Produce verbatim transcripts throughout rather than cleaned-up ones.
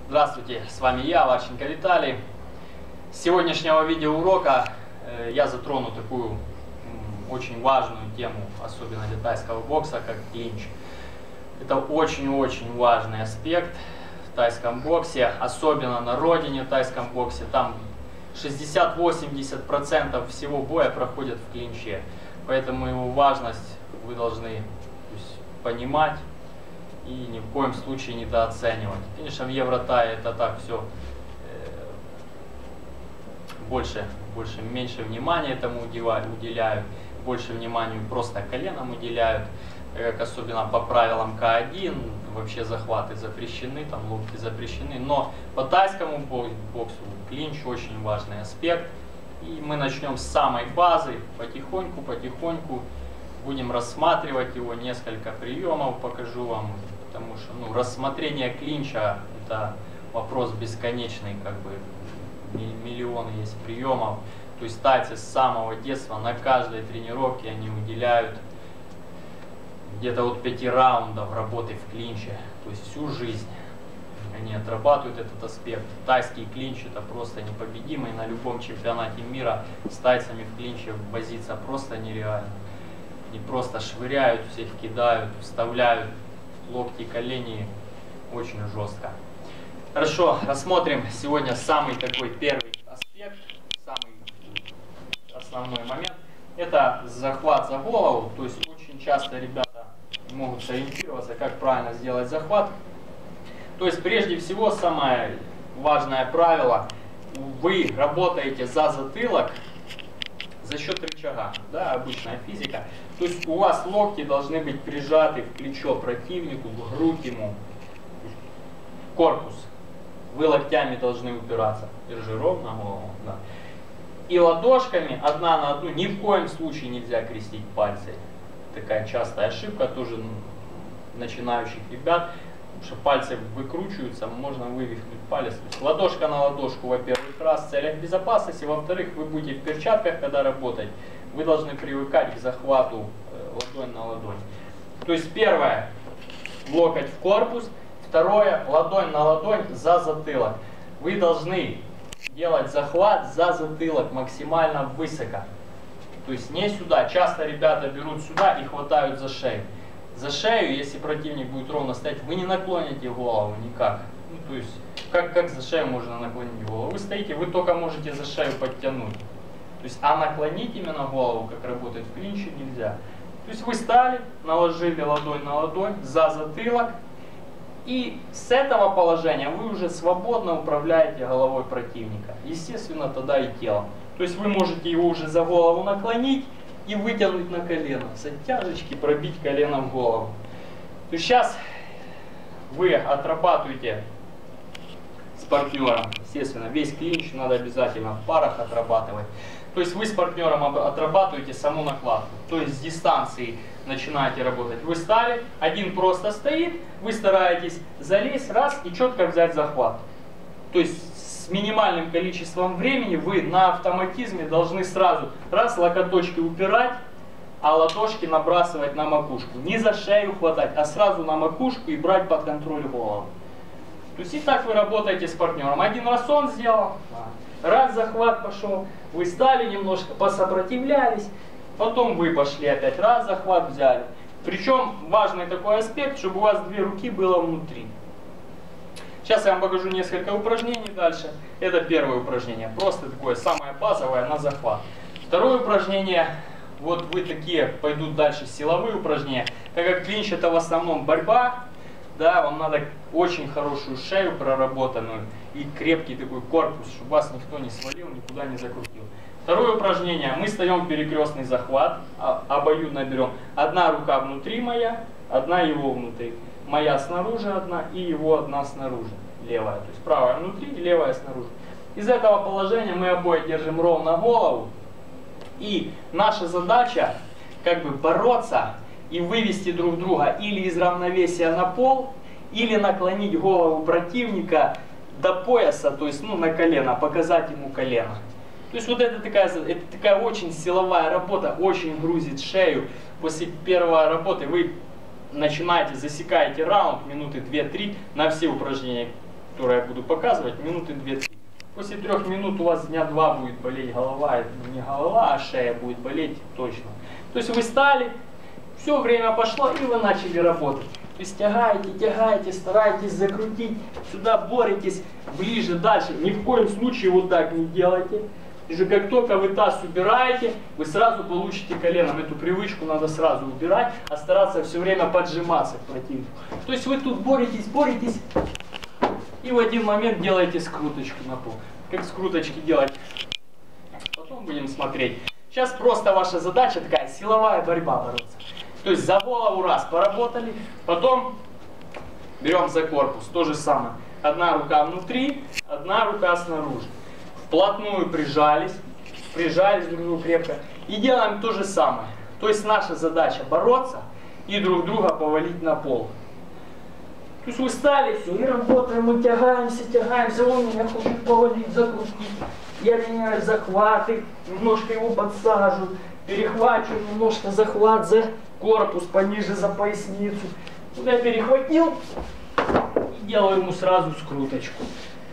Здравствуйте, с вами я, Варченко Виталий. С сегодняшнего видеоурока э, я затрону такую м, очень важную тему, особенно для тайского бокса, как клинч. Это очень-очень важный аспект в тайском боксе, особенно на родине в тайском боксе. Там шестьдесят-восемьдесят процентов всего боя проходит в клинче. Поэтому его важность вы должны то есть, понимать и ни в коем случае недооценивать. Конечно, в Евротае это так все э, больше, больше, меньше внимания этому уделяют, больше внимания просто коленам уделяют, как особенно по правилам К один, вообще захваты запрещены, там локти запрещены, но по тайскому боксу клинч очень важный аспект. И мы начнем с самой базы, потихоньку, потихоньку будем рассматривать его, несколько приемов покажу вам, потому что ну, рассмотрение клинча это вопрос бесконечный, как бы миллионы есть приемов. То есть тайцы с самого детства на каждой тренировке они уделяют где-то от пяти раундов работы в клинче, то есть всю жизнь они отрабатывают этот аспект. Тайский клинч это просто непобедимый, на любом чемпионате мира с тайцами в клинче возиться просто нереально. Не просто швыряют, всех кидают, вставляют локти, колени очень жестко. Хорошо, рассмотрим сегодня самый такой первый аспект, самый основной момент. Это захват за голову, то есть очень часто ребята могут сориентироваться, как правильно сделать захват. То есть прежде всего самое важное правило, вы работаете за затылок за счет рычага, да, обычная физика. То есть у вас локти должны быть прижаты в плечо противнику, в грудь ему, корпус. Вы локтями должны упираться. Держи ровно голову. Да. И ладошками одна на одну ни в коем случае нельзя крестить пальцы. Такая частая ошибка тоже начинающих ребят. Потому что пальцы выкручиваются, можно вывихнуть палец. Ладошка на ладошку, во-первых, раз в целях безопасности, во-вторых, вы будете в перчатках, когда работать, вы должны привыкать к захвату ладонь на ладонь. То есть первое, локоть в корпус, второе, ладонь на ладонь за затылок. Вы должны делать захват за затылок максимально высоко. То есть не сюда. Часто ребята берут сюда и хватают за шею. За шею, если противник будет ровно стоять, вы не наклоните голову никак. Ну, то есть, как, как за шею можно наклонить голову? Вы стоите, вы только можете за шею подтянуть. То есть, а наклонить именно голову, как работает в клинче, нельзя. То есть, вы стали, наложили ладонь на ладонь за затылок. И с этого положения вы уже свободно управляете головой противника. Естественно, тогда и телом. То есть, вы можете его уже за голову наклонить и вытянуть на колено, с оттяжечки пробить колено в голову. То есть сейчас вы отрабатываете с партнером, естественно, весь клинч надо обязательно в парах отрабатывать. То есть вы с партнером отрабатываете саму накладку, то есть с дистанции начинаете работать. Вы стали, один просто стоит, вы стараетесь залезть раз и четко взять захват. То есть с минимальным количеством времени вы на автоматизме должны сразу раз локоточки упирать, а ладошки набрасывать на макушку. Не за шею хватать, а сразу на макушку и брать под контроль голову. То есть и так вы работаете с партнером. Один раз он сделал, раз захват пошел, вы стали немножко, посопротивлялись, потом вы пошли опять, раз захват взяли. Причем важный такой аспект, чтобы у вас две руки было внутри. Сейчас я вам покажу несколько упражнений дальше. Это первое упражнение, просто такое самое базовое на захват. Второе упражнение, вот вы такие пойдут дальше силовые упражнения. Так как клинч это в основном борьба, да, вам надо очень хорошую шею проработанную и крепкий такой корпус, чтобы вас никто не свалил, никуда не закрутил. Второе упражнение, мы встаем перекрестный захват, обоюдно берем. Одна рука внутри моя, одна его внутри. Моя снаружи одна и его одна снаружи, левая. То есть правая внутри, левая снаружи. Из этого положения мы обои держим ровно голову. И наша задача как бы бороться и вывести друг друга или из равновесия на пол, или наклонить голову противника до пояса, то есть ну, на колено, показать ему колено. То есть вот это такая, это такая очень силовая работа, очень грузит шею. После первой работы вы начинаете, засекаете раунд, минуты две-три на все упражнения. которое я буду показывать, минуты две-три. После трех минут у вас дня два будет болеть голова, не голова, а шея будет болеть точно. То есть вы стали, все, время пошло, и вы начали работать. То есть тягаете, тягаете, стараетесь закрутить, сюда боретесь, ближе, дальше. Ни в коем случае вот так не делайте. И же как только вы таз убираете, вы сразу получите коленом. Эту привычку надо сразу убирать, а стараться все время поджиматься к противнику. То есть вы тут боретесь, боретесь, и в один момент делаете скруточку на пол. Как скруточки делать? Потом будем смотреть. Сейчас просто ваша задача такая, силовая борьба бороться. То есть за голову раз поработали, потом берем за корпус. То же самое. Одна рука внутри, одна рука снаружи. Вплотную прижались, прижались друг к другу крепко. И делаем то же самое. То есть наша задача бороться и друг друга повалить на пол. То есть вы стали, все, и работаем, мы тягаемся, тягаемся, он меня хочет повалить, закрутить. Я меняю захваты, немножко его подсажу, перехвачиваю немножко захват за корпус, пониже за поясницу. Вот я перехватил и делаю ему сразу скруточку.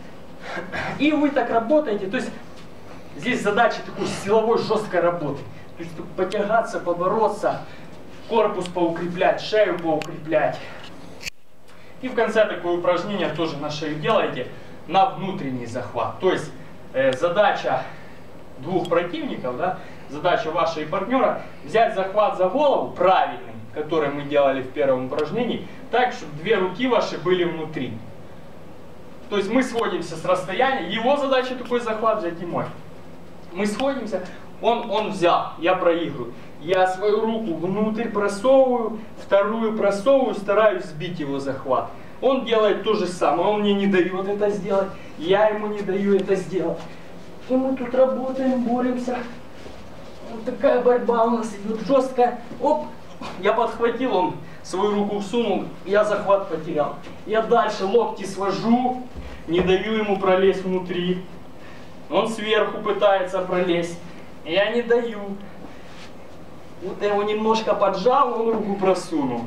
И вы так работаете, то есть здесь задача такой силовой, жесткой работы. То есть потягаться, побороться, корпус поукреплять, шею поукреплять. И в конце такое упражнение тоже на шею делаете на внутренний захват. То есть э, задача двух противников, да, задача ваша и партнера взять захват за голову правильный, который мы делали в первом упражнении, так, чтобы две руки ваши были внутри. То есть мы сходимся с расстояния, его задача такой захват взять и мой. Мы сходимся, он, он взял, я проигрываю. Я свою руку внутрь просовываю, вторую просовываю, стараюсь сбить его захват. Он делает то же самое, он мне не дает это сделать, я ему не даю это сделать. И мы тут работаем, боремся. Вот такая борьба у нас идет жесткая. Оп, я подхватил, он свою руку всунул, я захват потерял. Я дальше локти свожу, не даю ему пролезть внутри. Он сверху пытается пролезть, я не даю. Вот я его немножко поджал, он руку просунул.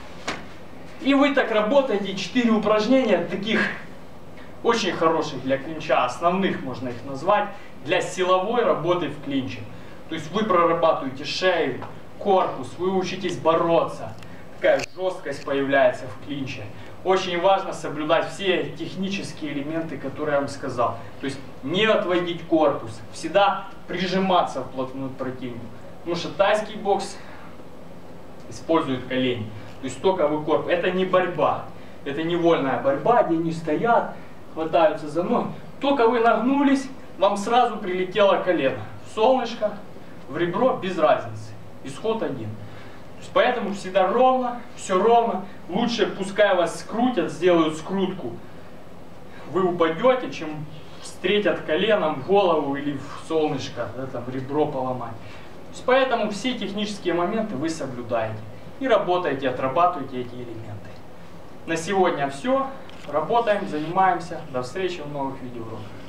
И вы так работаете, четыре упражнения, таких очень хороших для клинча, основных можно их назвать, для силовой работы в клинче. То есть вы прорабатываете шею, корпус, вы учитесь бороться. Такая жесткость появляется в клинче. Очень важно соблюдать все технические элементы, которые я вам сказал. То есть не отводить корпус, всегда прижиматься вплотную к противнику. Потому что тайский бокс использует колени. То есть только вы корпус. Это не борьба. Это не вольная борьба, где они стоят, хватаются за ноги. Только вы нагнулись, вам сразу прилетело колено. В солнышко, в ребро, без разницы. Исход один. То есть поэтому всегда ровно, все ровно. Лучше пускай вас скрутят, сделают скрутку. Вы упадете, чем встретят коленом в голову или в солнышко, это, в ребро поломать. Поэтому все технические моменты вы соблюдаете и работаете, отрабатываете эти элементы. На сегодня все. Работаем, занимаемся. До встречи в новых видеоуроках.